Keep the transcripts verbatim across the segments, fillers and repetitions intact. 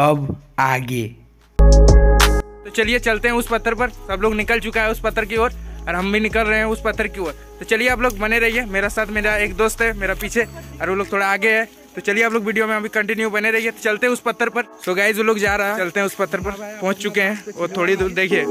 अब आगे। तो चलिए चलते हैं उस पत्थर पर। सब लोग निकल चुका है उस पत्थर की ओर और हम भी निकल रहे हैं उस पत्थर की ओर। तो चलिए आप लोग बने रहिए मेरा साथ। मेरा एक दोस्त है मेरा पीछे और वो लोग थोड़ा आगे है। तो चलिए आप लोग वीडियो में अभी कंटिन्यू बने रहिए। तो चलते हैं उस पत्थर पर। सो गाइस वो लोग जा रहा है, चलते हैं उस पत्थर पर। पहुंच चुके हैं और थोड़ी दूर देखिए।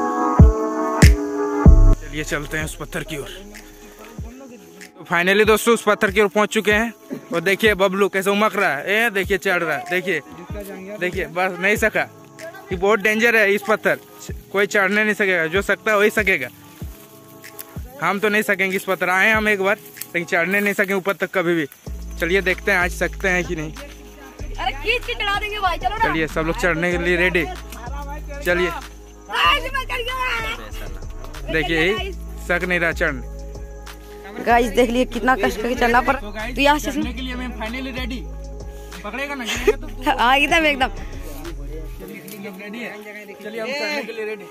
चलिए चलते हैं उस पत्थर की ओर। तो फाइनली दोस्तों उस पत्थर की ओर पहुंच चुके हैं और देखिए बबलू कैसे उमक रहा है। ए देखिए चढ़ रहा है, देखिए देखिए बस नहीं सका। ये बहुत डेंजर है इस पत्थर, कोई चढ़ने नहीं सकेगा, जो सकता है वही सकेगा। हम तो नहीं सकेंगे इस पत्थर। आए हम एक बार लेकिन चढ़ने नहीं सके ऊपर तक कभी भी। चलिए देखते हैं आज सकते हैं कि नहीं। अरे खींच के चढ़ा देंगे भाई, चलो ना। चलिए सब लोग चढ़ने के लिए रेडी। चलिए देखिए सक नहीं रहा चढ़ने। गाइस देख लिए कितना कष्ट करके चढ़ना पड़ा। तो यहाँ से चढ़ने के लिए मैं फाइनली रेडी। पकड़ेगा ना तो हाँ एकदम एकदम रेडी है। चलिए हम चढ़ने के लिए रेडी।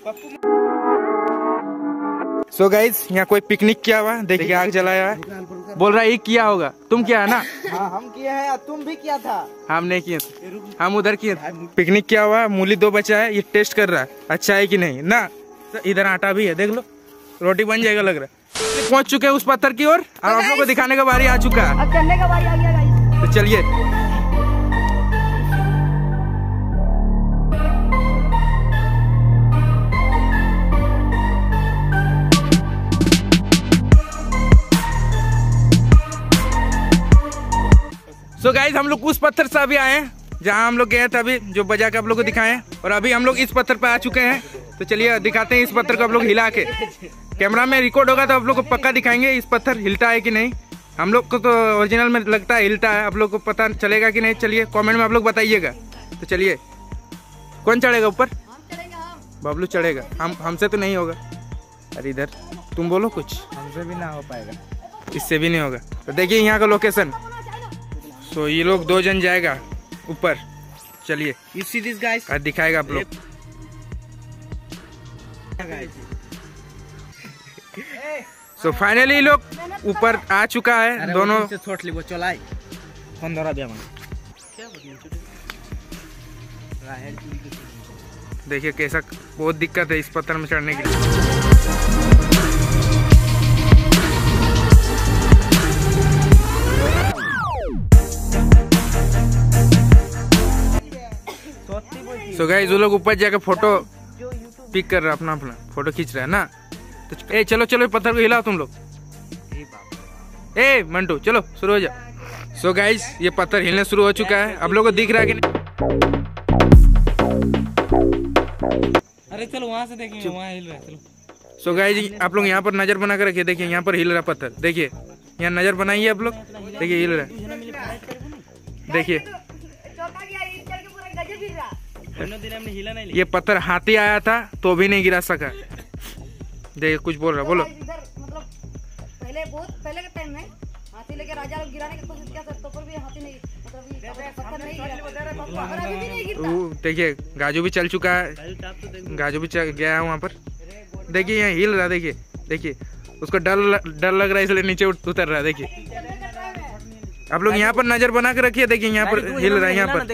सो गाइस यहाँ कोई पिकनिक किया हुआ, देखिए आग जलाया है। बोल रहा है ये किया होगा, तुम किया है ना? हाँ हम किए हैं, तुम भी किया था। हम नहीं किए थे, हम उधर किए थे। पिकनिक किया हुआ, मूली दो बचा है, ये टेस्ट कर रहा है अच्छा है कि नहीं ना। इधर आटा भी है, देख लो रोटी बन जाएगा लग रहा है। पहुंच चुके हैं उस पत्थर की ओर और आप लोगों को दिखाने का बारी आ चुका है। अब चढ़ने का बारी आ गया गाइस। तो चलिए सो so गाइस हम लोग उस पत्थर से अभी आए हैं जहां हम लोग गए थे अभी, जो बजा के आप लोग को दिखाए हैं। और अभी हम लोग इस पत्थर पर आ चुके हैं। तो चलिए दिखाते हैं इस पत्थर को आप लोग हिला के। कैमरा में रिकॉर्ड होगा तो आप लोग को पक्का दिखाएंगे इस पत्थर हिलता है कि नहीं। हम लोग को तो ओरिजिनल में लगता है हिलता है, आप लोग को पता चलेगा कि नहीं। चलिए कॉमेंट में आप लोग बताइएगा। तो चलिए कौन चढ़ेगा ऊपर? बबलू चढ़ेगा, हम हमसे तो नहीं होगा। अरे इधर तुम बोलो कुछ। हमसे भी ना हो पाएगा, इससे भी नहीं होगा। तो देखिए यहाँ का लोकेशन। तो ये लोग दो जन जाएगा ऊपर। चलिए You see this guys? आज दिखाएगा आप लोग। सो फाइनली लोग ऊपर आ चुका है दोनों। वो चलाई फोन धरा दिया मैंने। देखिए कैसा बहुत दिक्कत है इस पत्थर में चढ़ने के लिए। सो so गाइस वो लोग ऊपर जाकर फोटो पिक कर रहा है, अपना अपना फोटो खींच रहा है ना। तो ए चलो चलो पत्थर को हिलाओ तुम लोग। ए मंटू चलो शुरू हो जाओ। सो गाइस ये पत्थर हिलने शुरू हो चुका है, आप लोगों को दिख रहा है कि नहीं? अरे चलो वहाँ से देखेंगे, वहाँ हिल रहा है। चलो सो गाइस आप लोग यहाँ पर नजर बना कर रखिए। देखिए यहाँ पर हिल रहा पत्थर, देखिए यहाँ नजर बनाइए आप लोग। देखिए हिल रहा है, देखिए हिला नहीं। ये पत्थर हाथी आया था तो भी नहीं गिरा सका। देखिए कुछ बोल रहा, बोलो। मतलब पहले बहुत पहले के टाइम में हाथी लेके राजा लोग गिराने की कोशिश किया था, तो पर भी हाथी नहीं मतलब पत्थर नहीं गिरा। और अभी भी नहीं गिरता। देखिए गाजू भी चल चुका है, गाजू भी चल गया है वहाँ पर। देखिए यहाँ हिल रहा, देखिए देखिए उसको डर डर लग रहा है इसलिए नीचे उतर रहा है। देखिए आप लोग यहाँ पर नजर बना के रखिए। देखिए यहाँ पर हिल रहा है, यहाँ पर।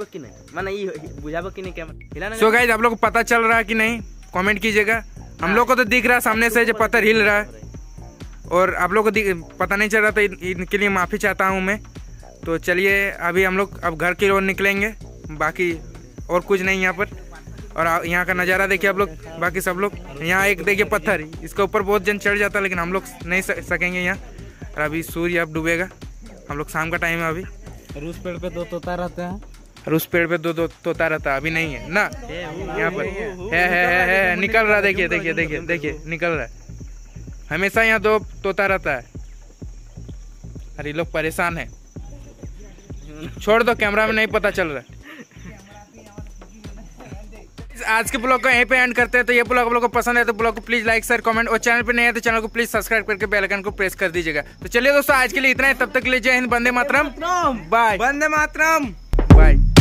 सो गाइस आप लोग को पता चल रहा है कि नहीं कमेंट कीजिएगा। हम लोग को तो दिख रहा है सामने से जो पत्थर हिल रहा है, और आप लोग को पता नहीं चल रहा, तो इनके लिए माफ़ी चाहता हूँ मैं। तो चलिए अभी हम लोग अब घर की ओर निकलेंगे, बाकी और कुछ नहीं यहाँ पर। और यहाँ का नज़ारा देखिए आप लोग। बाकी सब लोग यहाँ एक देखिए पत्थर, इसके ऊपर बहुत जन चढ़ जाता है लेकिन हम लोग नहीं सकेंगे यहाँ। और अभी सूर्य अब डूबेगा, हम लोग शाम का टाइम है अभी। और उस पेड़ पे दो तोता रहते हैं, और उस पेड़ पे दो दो तोता रहता है, अभी नहीं है ना। यहाँ पर है है है है निकल रहा, देखिए देखिए देखिए देखिए निकल रहा है। हमेशा यहाँ दो तोता रहता है। अरे लोग परेशान है, छोड़ दो, कैमरा में नहीं पता चल रहा है। आज के ब्लॉग को यहीं पे एंड करते हैं। तो ये ब्लॉग आप लोगों को पसंद है तो ब्लॉग को प्लीज लाइक शेयर कमेंट, और चैनल पे नहीं है तो चैनल को प्लीज सब्सक्राइब करके बेल आइकन को प्रेस कर दीजिएगा। तो चलिए दोस्तों आज के लिए इतना है, तब तक के लिए जय हिंद, वंदे मातरम, बाय। वंदे मातरम, बाय।